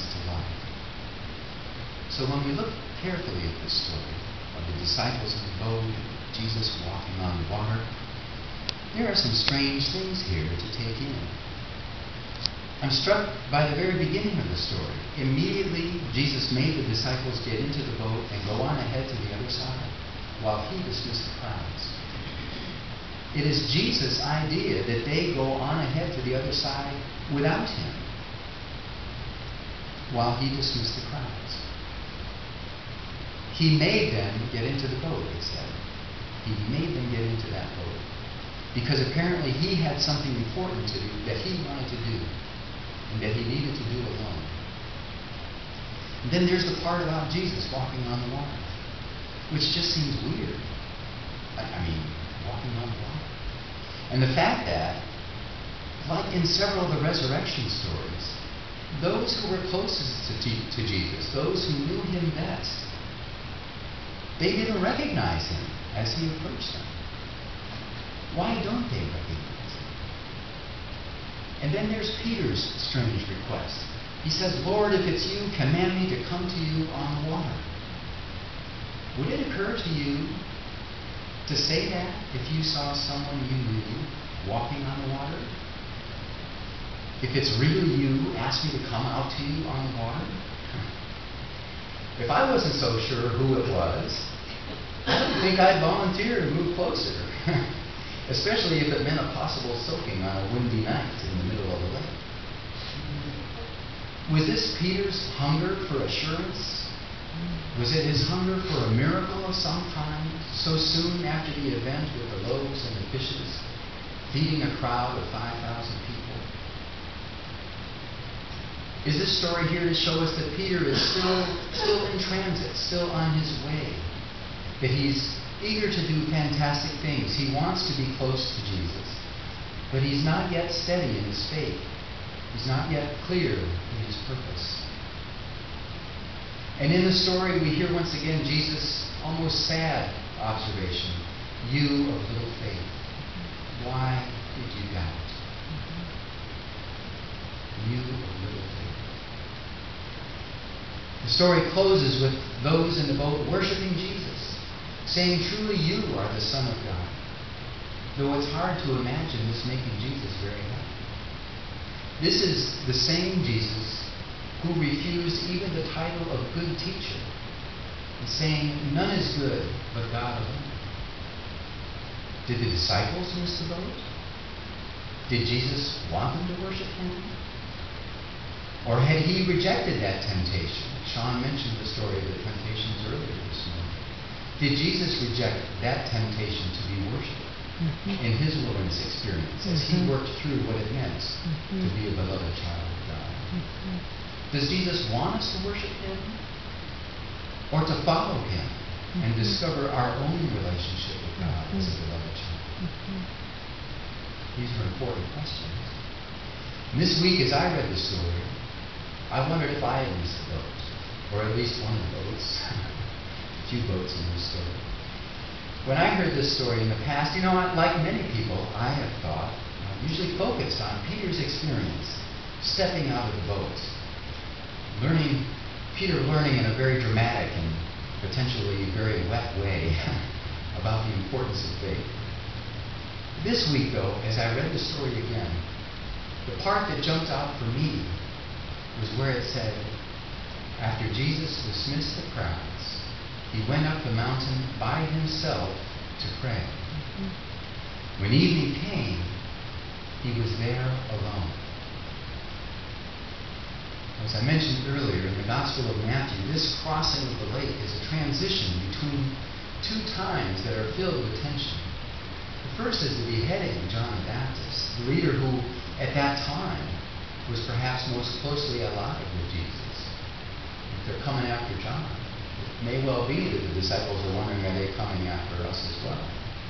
to life. So when we look carefully at this story of the disciples in the boat, Jesus walking on water, there are some strange things here to take in. I'm struck by the very beginning of the story. Immediately, Jesus made the disciples get into the boat and go on ahead to the other side, while he dismissed the crowds. It is Jesus' idea that they go on ahead to the other side without him, while he dismissed the crowds. He made them get into the boat, it said. He made them get into that boat, because apparently he had something important to do that he wanted to do, and that he needed to do alone. And then there's the part about Jesus walking on the water, which just seems weird. I mean, walking on the water. And the fact that, like in several of the resurrection stories, those who were closest to Jesus, those who knew him best, they didn't recognize him as he approached them. Why don't they recognize him? And then there's Peter's strange request. He says, Lord, if it's you, command me to come to you on the water. Would it occur to you to say that if you saw someone you knew walking on the water? If it's really you, ask me to come out to you on the water? If I wasn't so sure who it was, I don't think I'd volunteer to move closer. Especially if it meant a possible soaking on a windy night in the middle of the lake. Was this Peter's hunger for assurance? Was it his hunger for a miracle of some kind, so soon after the event with the loaves and the fishes, feeding a crowd of 5,000 people? Is this story here to show us that Peter is still in transit, still on his way? That he's eager to do fantastic things. He wants to be close to Jesus. But he's not yet steady in his faith. He's not yet clear in his purpose. And in the story we hear once again Jesus' almost sad observation. You of little faith, why did you doubt? You of little faith. The story closes with those in the boat worshiping Jesus, saying, truly you are the Son of God. Though it's hard to imagine this making Jesus very happy. This is the same Jesus who refused even the title of good teacher, and saying, none is good but God alone. Did the disciples miss the boat? Did Jesus want them to worship him? Or had he rejected that temptation? Sean mentioned the story of the temptations earlier this morning. Did Jesus reject that temptation to be worshipped in his wilderness experience as he worked through what it meant to be a beloved child of God? Does Jesus want us to worship him? Or to follow him and discover our own relationship with God as a beloved child? These are important questions. And this week as I read the story, I wondered if I had missed the boat, or at least one of the boats. A few boats in this story. When I heard this story in the past, like many people, I have thought, usually focused on Peter's experience, stepping out of the boat, Peter learning in a very dramatic and potentially very wet way about the importance of faith. This week, though, as I read the story again, the part that jumped out for me was where it said, after Jesus dismissed the crowds, he went up the mountain by himself to pray. When evening came, he was there alone. As I mentioned earlier in the Gospel of Matthew, this crossing of the lake is a transition between two times that are filled with tension. The first is the beheading of John the Baptist, the leader who, at that time, was perhaps most closely allied with Jesus. If they're coming after John, it may well be that the disciples are wondering, are they coming after us as well?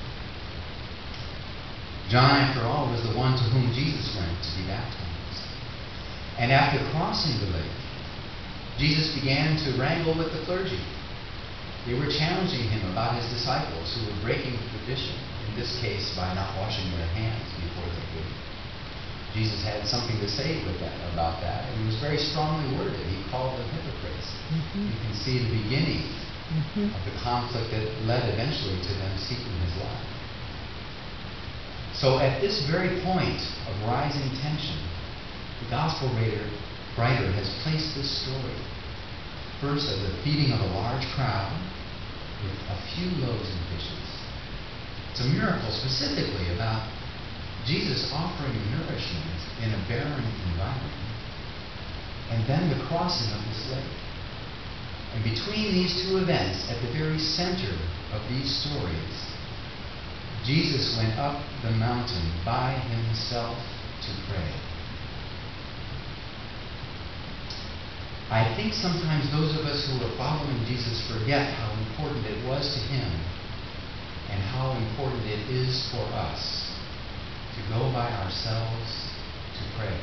John, after all, was the one to whom Jesus went to be baptized. And after crossing the lake, Jesus began to wrangle with the clergy. They were challenging him about his disciples who were breaking tradition, in this case by not washing their hands before they ate. Jesus had something to say about that, and he was very strongly worded. He called them hypocrites. Mm-hmm. You can see the beginning Mm-hmm. of the conflict that led eventually to them seeking his life. So at this very point of rising tension, the gospel writer has placed this story first as the feeding of a large crowd with a few loaves and fishes. It's a miracle specifically about Jesus offering nourishment in a barren environment, and then the crossing of this lake. And between these two events, at the very center of these stories, Jesus went up the mountain by himself to pray. I think sometimes those of us who are following Jesus forget how important it was to him and how important it is for us to go by ourselves to pray.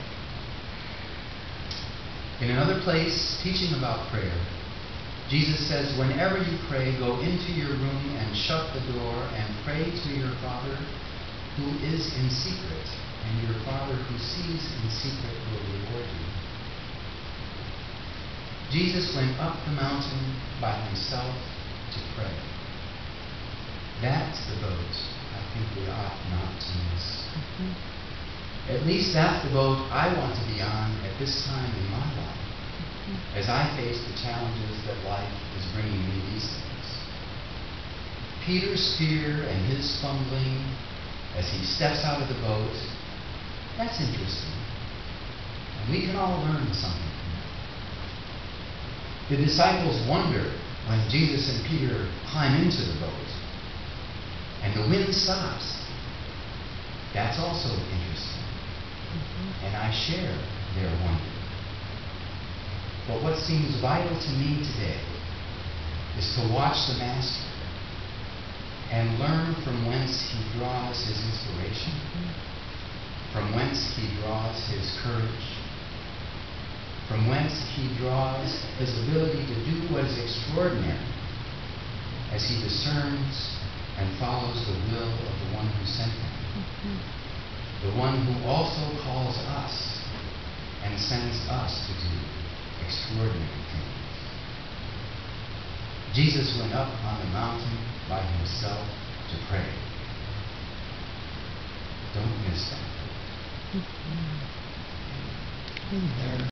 In another place, teaching about prayer, Jesus says, whenever you pray, go into your room and shut the door and pray to your Father who is in secret, and your Father who sees in secret will reward you. Jesus went up the mountain by himself to pray. That's the boat I think we ought not to miss. Mm-hmm. At least that's the boat I want to be on at this time in my life, as I face the challenges that life is bringing me these days. Peter's fear and his fumbling as he steps out of the boat, that's interesting. And we can all learn something from that. The disciples wonder when Jesus and Peter climb into the boat and the wind stops. That's also interesting. Mm-hmm. And I share their wonder. But what seems vital to me today is to watch the Master and learn from whence he draws his inspiration, from whence he draws his courage, from whence he draws his ability to do what is extraordinary as he discerns and follows the will of the one who sent him, the one who also calls us and sends us to do extraordinary things. Jesus went up on the mountain by himself to pray. Don't miss that. Mm-hmm.